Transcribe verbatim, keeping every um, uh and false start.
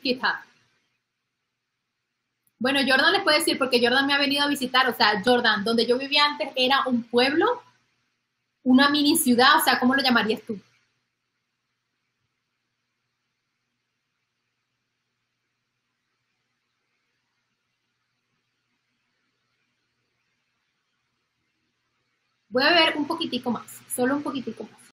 GitHub. Bueno, Jordan les puede decir, porque Jordan me ha venido a visitar, o sea, Jordan, donde yo vivía antes era un pueblo, una mini ciudad, o sea, ¿cómo lo llamarías tú? Voy a beber un poquitico más, solo un poquitico más.